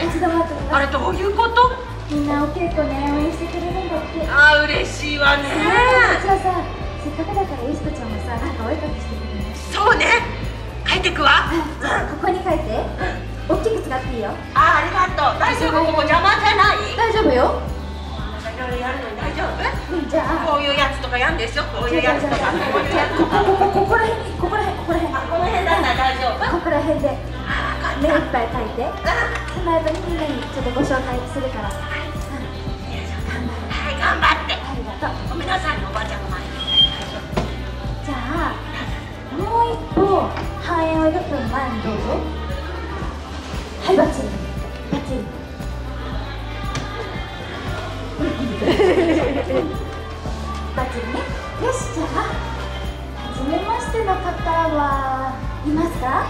立ち止まってください。 あれどういうこと？ みんなお稽古ね応援してくれるんだって。 あー嬉しいわね。 じゃあさ、せっかくだからよしこちゃんもさ、なんかお絵かきしてくれない？ そうね、書いてくわ。 ここに書いて。大きく使っていいよ。 ありがとう。大丈夫？ここ邪魔じゃない？ 大丈夫よ。 いろいろやるのに大丈夫？ じゃあこういうやつとかやんでしょ。こういうやつとかこういうやつとか。 ここら辺ここら辺この辺だったら大丈夫？ ここら辺で目いっぱい書いて、その後にみんなにちょっとご紹介するから。 はい、頑張って。 ありがとう。 ごめんなさいね、おばあちゃんの前に。 じゃあもう一歩半円を描く前にどうぞ。はい、バッチリバッチリ。バッチリね。よし、じゃあ初めましての方はいますか？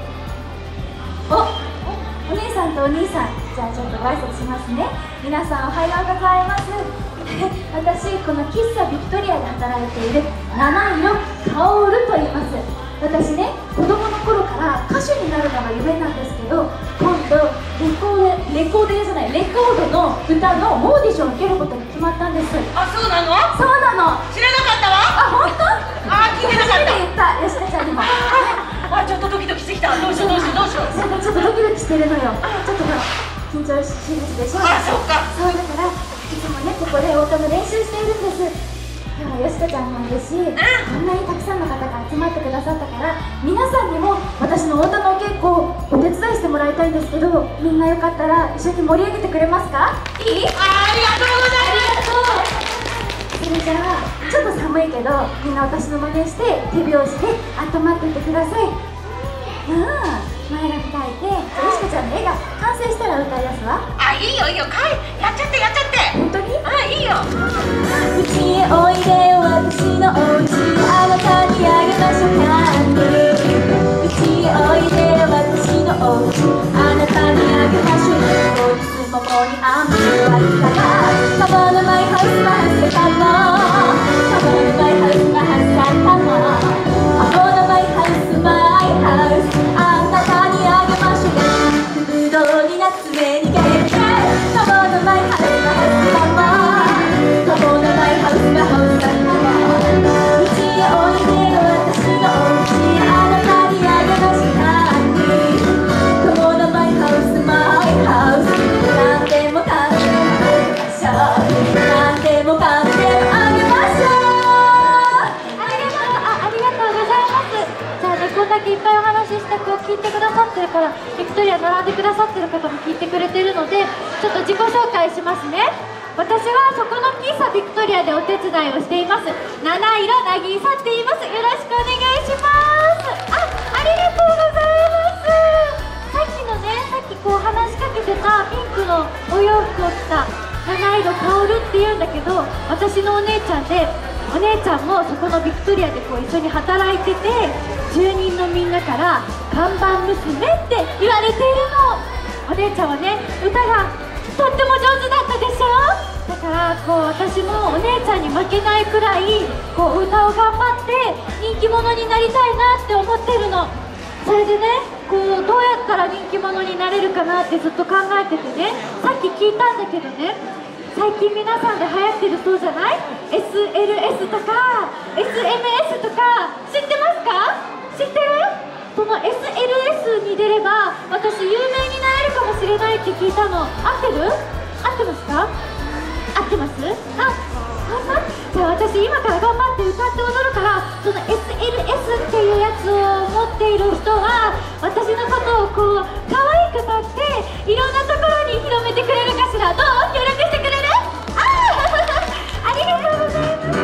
お姉さんとお兄さん、じゃあちょっとご挨拶しますね。皆さんおはようございます。私、この喫茶ビクトリアで働いている七色カオルと言います。私ね、子供の頃から歌手になるのが夢なんですけど、今度レコードの歌のオーディションを受けることが決まったんです。 あ、そうなの？ そうなの。 知らなかったわ。 あ、本当？ 聞いてなかった。 初めて言った、吉田ちゃんにも。 あ、ちょっとドキドキしてきた。どうしよう。 ちょっとドキドキしてるのよ。ちょっとほら、緊張しるでしょ。 あ、そっか。 そうだから、いつもね、ここで歌の練習しているんです。今日は吉田ちゃんもいるし、こんなにたくさんの方が集まってくださったから、皆さんにも私の歌のお稽古をお手伝いしてもらいたいんですけど、みんなよかったら一緒に盛り上げてくれますか？いい？ ありがとうございます。 それじゃあ、ちょっと寒いけどみんな私の真似して手拍子で温まっていってください。前髪描いて、よしこちゃんの絵が完成したら歌い出すわ。 あ、いいよやっちゃって本当に？ あ、いいよ。 うちへおいでよ、私のおうちあなたにあげましょうか。うちへおいでよ、私のおうちあなたにあげましょう。おつももにあんぶあるからカバーのマイハウスマハスカモカバーのマイハウスマハスカモアホのマイハウスマイハウスあなたにあげましょう。ぶどうに夏目にゲットカバーのマイハウスマハスカモカバーのマイハウスマハスカモうちへおいでよ、私のおうちあなたにあげましょう。カバーのマイハウスマイハウス何でもかんでもあげましょう。何でもかんでもあげましょう。ありがとうございます。じゃあね、こんだけいっぱいお話しして聞いてくださってるから、ビクトリア並んでくださってる方も聞いてくれてるので、ちょっと自己紹介しますね。私はそこの喫茶ビクトリアでお手伝いをしています七色なぎさって言います。よろしくお願いします。ありがとうございます。さっきこう話しかけてたピンクのお洋服を着た七色かおるっていうんだけど、私のお姉ちゃんで、お姉ちゃんもそこのビクトリアでこう一緒に働いてて、住人のみんなから看板娘って言われているの。お姉ちゃんはね、歌がとっても上手だったでしょ。だからこう私もお姉ちゃんに負けないくらいこう歌を頑張って人気者になりたいなって思ってるの。それでね、こうどうやったら人気者になれるかなってずっと考えててね、さっき聞いたんだけどね、最近皆さんで流行ってるそうじゃない？ SLS とか SMS とか知ってますか？知ってる？その SLS に出れば私有名になれるかもしれないって聞いたの。合ってる？合ってますか？合ってます？本当？じゃあ私今から頑張って歌って踊るから、その SLS っていうやつを持っている人は私のことをこう可愛く歌っていろんなところに広めてくれるかしら。どう？協力してくれる？ありがとうございます。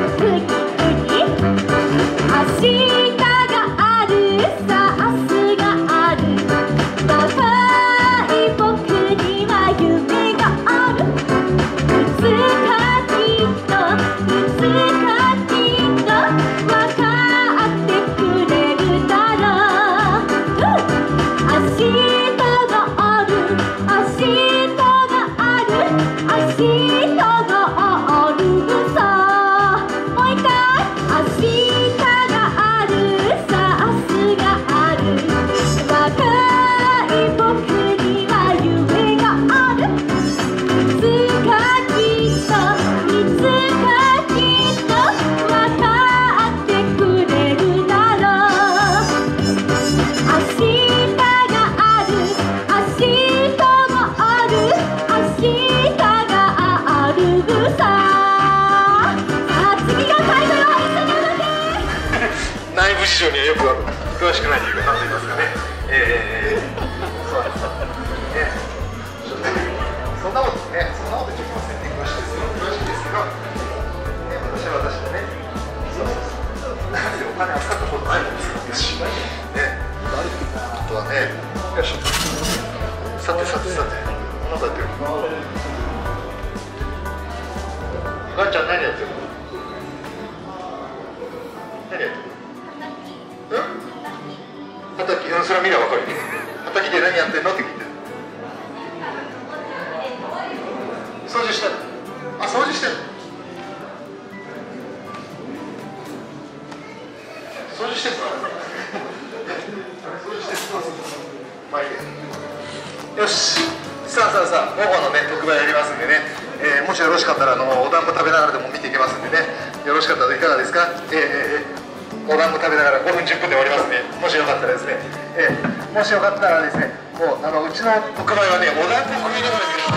明日があるさ、明日がある若い僕には夢がある。いつかきっと分かってくれるだろう。明日事情にはよく詳しくないというか、なんと言いますかね、そうですね、そんなことね、そんなこと言ってきませんね、詳しいですよ、詳しいですけど、私は私でね、そうそうそう、なんでお金預かったことないもんですよ、ね、あとはね、よいしょ、さてさてさて、こんなことやってる。ガンちゃん何やってるの？何やってる？畑、それは見りゃ分かるよ。畑で何やってんのって聞いてる。掃除してる。あ、掃除してる。掃除してる。掃除してる。まあいいや。よし。さあ午後のね特売やりますんでね、もしよろしかったらお団子食べながらでも見ていけますんでね、よろしかったらいかがですか？お団子食べながら5分10分で終わりますね。もしよかったらですね、もしよかったらですね、もううちの特売はねお団子食いながら見る。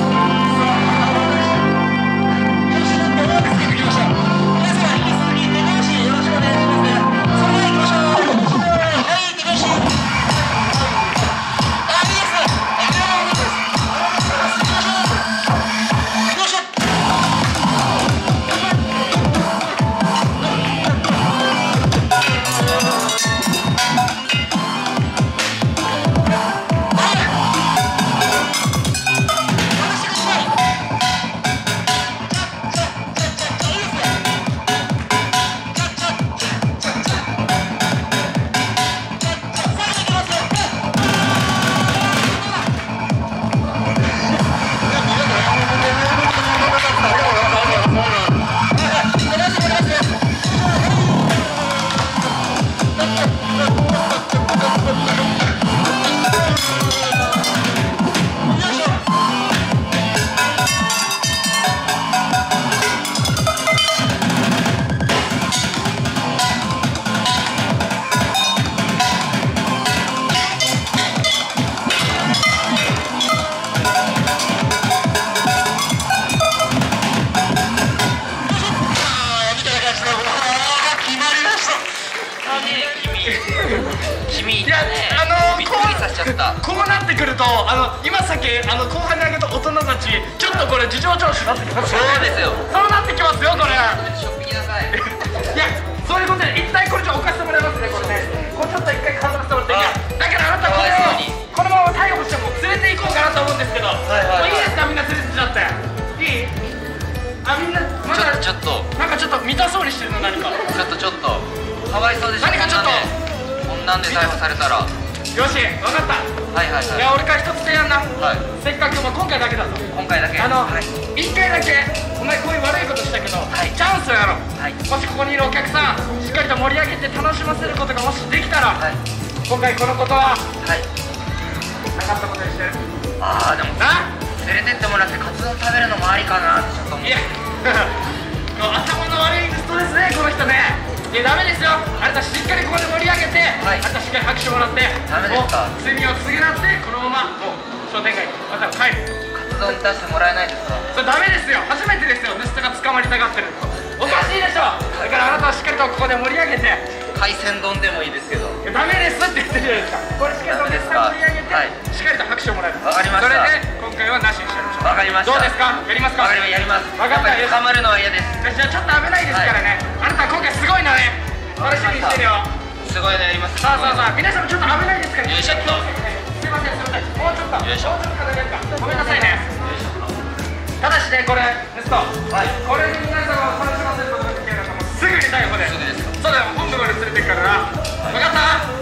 こうなってくると今さっき後輩にあげた大人たちちょっとこれ事情聴取になってきますよ。 そうですよ。 そうなってきますよこれ。 ショッピングなさい。 いやそういうことで一体これ置かせてもらいますねこれね。これちょっと一回飾らせてもらっていいか。だからあなたこれをこのまま逮捕しても連れて行こうかなと思うんですけど、もういいですかみんな連れてっちゃっていい？みんなまだちょっとなんかちょっと見たそうにしてるの何か。 ちょっとかわいそうでしょ。 何かちょっとこんなんで逮捕されたら。 よし、分かった。 はいはいはい。 いや、俺から一つ提案な。 はい。 せっかく今回だけだぞ。 今回だけ。 一回だけお前こういう悪いことしたけど、チャンスをやろう。もしここにいるお客さんしっかりと盛り上げて楽しませることがもしできたら、今回このことはなかったことにしてる。 ああ、でも連れてってもらってカツ丼食べるのもありかなってちょっと思って。 いや頭の悪い人ですね、この人ね。いや、ダメですよ。あなたしっかりここで盛り上げて、あなたしっかり拍手もらって、 ダメですか？ 罪を償ってこのままもう商店街にまた帰る。 カツ丼出してもらえないですか？ それダメですよ。初めてですよ、盗人が捕まりたがってるの。おかしいでしょ。だからあなたはしっかりとここで盛り上げて。 海鮮丼でもいいですけど。 ダメですって言ってるじゃないですか。これしっかりと盛り上げて、しっかりと拍手をもらえる。 わかりました。 それで今回はなしにしちゃいましょう。 わかりました。 どうですか？やりますか？ やります。 わかった。 捕まるのは嫌です。 じゃあちょっと危ないですからね。あなた今回すごいのね。楽しみにしてるよ。 すごいのやります。 さあ皆さんもちょっと危ないですから。 よいしょっと。 すいませんもうちょっと。 よいしょ。 もうちょっとかけるか。ごめんなさいね。ただしね、これ息子、これで皆さんを楽しませることができるのかもすぐに逮捕で。 すぐですか？ そうだよ、本部まで連れてくからな。分かった？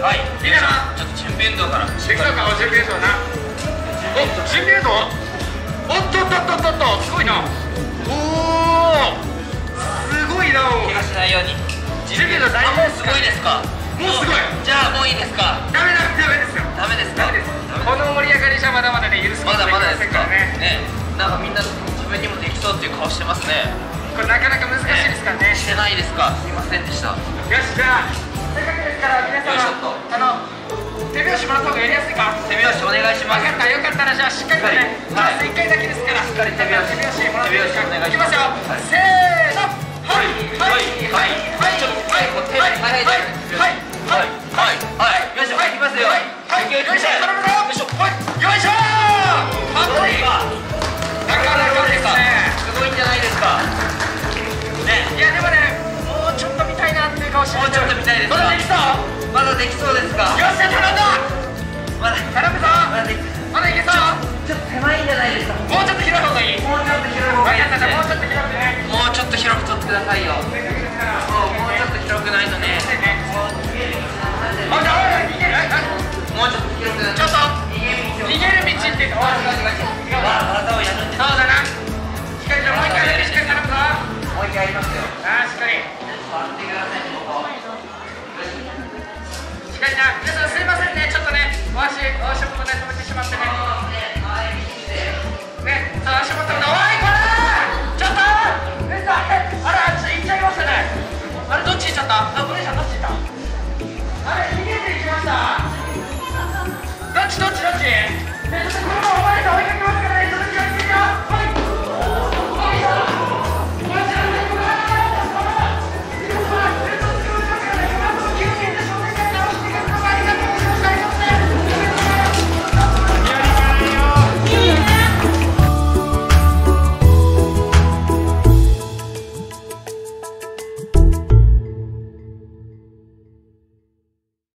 はい。 いいねな。 ちょっと準備運動から。 できたか、準備運動な。お、準備運動？おっとっとっとっとっと、すごいな。おお、すごいな。 怪我しないように。 準備運動大もうすごいですか？ もうすごい。 じゃあもういいですか？ ダメですよ。 ダメですか？ ダメです。この盛り上がりじゃまだまだね、許すことまだまだですか？ ね。 なんかみんな自分にもできそうっていう顔してますね。 これなかなか難しいですからね。 してないですか？すいませんでした。 よし、じゃあせっかくですから皆様手拍子もらった方がやりやすいか？ 手拍子お願いします。 分かった、よかったらじゃあしっかりとね、チャンス1回だけですからしっかり手拍子もらっていいですか？いきますよ。せーの。はいはいはいはいはいはいはいはいはいはいよいしょ、いきますよ。 はいよいしょ、頼むぞ。よいしょ、よいしょ。かっこいい。なかなかですね。 すごいんじゃないですかね。 いやでもね、もうちょっと見たいなっていう顔してる。 もうちょっと見たいですか。 まだできそう。 まだできそうですか。 よっしゃ、頼んだ。 まだ頼むぞ。 まだできまだいけそう。 ちょっと狭いんじゃないですか。 もうちょっと広い方がいい。 もうちょっと広い方がいいですね。 もうちょっと広くね。 もうちょっと広く撮ってくださいよ。もうちょっと広くないとね。 あ、じゃあ、いける。 もうちょっと広くないと。 ちょっ